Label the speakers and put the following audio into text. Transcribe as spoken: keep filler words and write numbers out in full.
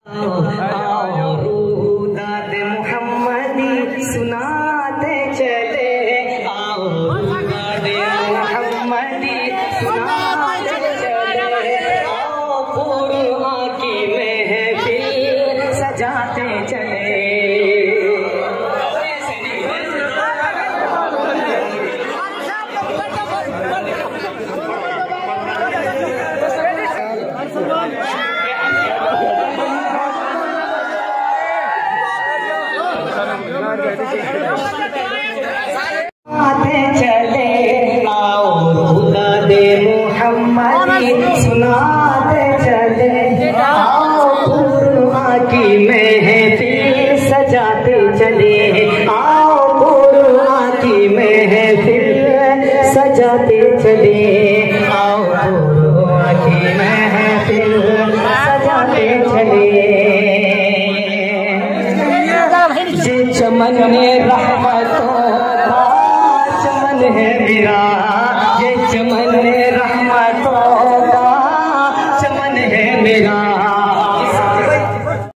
Speaker 1: रूदाद मोहम्मदी सुनाते चले, आओ रूदाद मोहम्मदी सुनाते चले, आओ कुरान की महफिल सजाते चले। आते चले, आओ रूदादे मोहम्मदी सुनाते चले, आओ कुरान की महफिल सजाते चले, आओ कुरान की महफिल सजाते चले, आओ कुरान की महफिल सजाते चले। ये चमन रहमतों का चमन है मेरा, ये चमन रहमतों